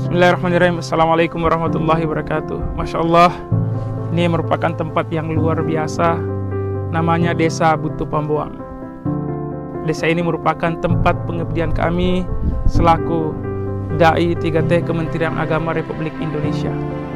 Bismillahirrahmanirrahim. Assalamualaikum warahmatullahi wabarakatuh. Masya Allah, ini merupakan tempat yang luar biasa. Namanya Desa Butuh Pambuang. Desa ini merupakan tempat pengabdian kami selaku Dai 3T Kementerian Agama Republik Indonesia.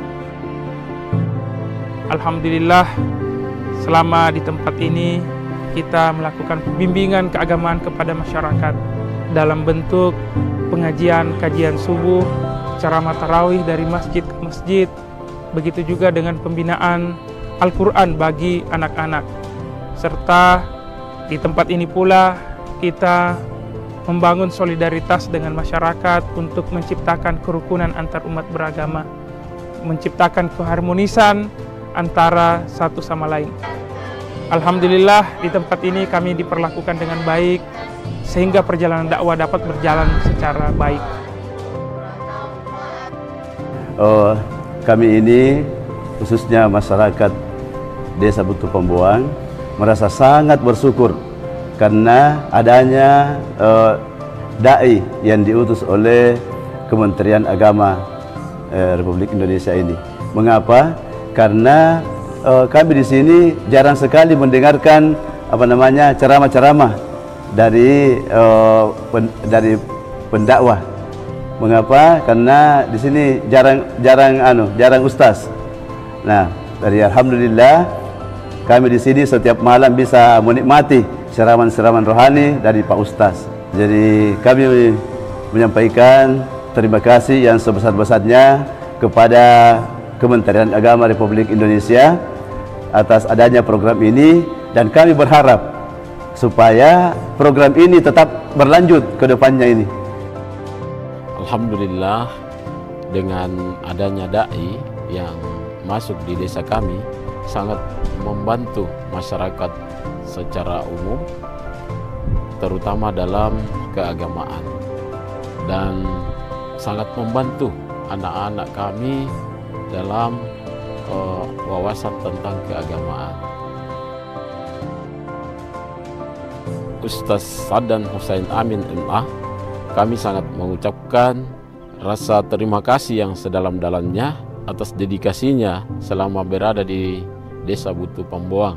Alhamdulillah, selama di tempat ini kita melakukan bimbingan keagamaan kepada masyarakat dalam bentuk pengajian, kajian subuh, ceramah tarawih dari masjid ke masjid, begitu juga dengan pembinaan Al-Quran bagi anak-anak. Serta di tempat ini pula kita membangun solidaritas dengan masyarakat untuk menciptakan kerukunan antar umat beragama, menciptakan keharmonisan antara satu sama lain. Alhamdulillah, di tempat ini kami diperlakukan dengan baik sehingga perjalanan dakwah dapat berjalan secara baik. Kami ini khususnya masyarakat Desa Butuh Pambuang merasa sangat bersyukur karena adanya dai yang diutus oleh Kementerian Agama Republik Indonesia ini. Mengapa? Karena kami di sini jarang sekali mendengarkan ceramah-ceramah dari pendakwah. Mengapa? Karena di sini jarang ustaz. Nah, alhamdulillah kami di sini setiap malam bisa menikmati ceramah-ceramah rohani dari Pak Ustaz. Jadi kami menyampaikan terima kasih yang sebesar-besarnya kepada Kementerian Agama Republik Indonesia atas adanya program ini, dan kami berharap supaya program ini tetap berlanjut ke depannya ini. Alhamdulillah, dengan adanya dai yang masuk di desa kami sangat membantu masyarakat secara umum, terutama dalam keagamaan, dan sangat membantu anak-anak kami dalam wawasan tentang keagamaan. Ustaz Sadan Hussein Amin MA, kami sangat mengucapkan rasa terima kasih yang sedalam-dalamnya atas dedikasinya selama berada di Desa Butuh Pambuang.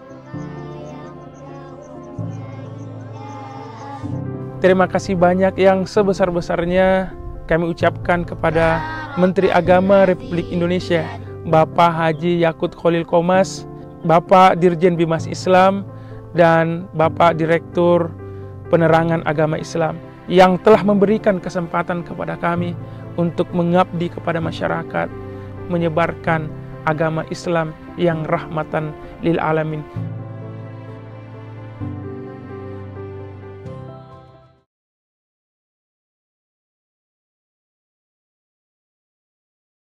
Terima kasih banyak yang sebesar-besarnya kami ucapkan kepada Menteri Agama Republik Indonesia, Bapak Haji Yakut Khalil Qomas, Bapak Dirjen Bimas Islam, dan Bapak Direktur Penerangan Agama Islam yang telah memberikan kesempatan kepada kami untuk mengabdi kepada masyarakat, menyebarkan agama Islam yang rahmatan lil alamin.